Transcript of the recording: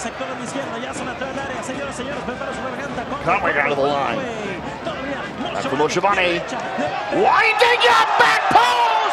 Conway out of the line. Back for Moshevani. Winding up back pole!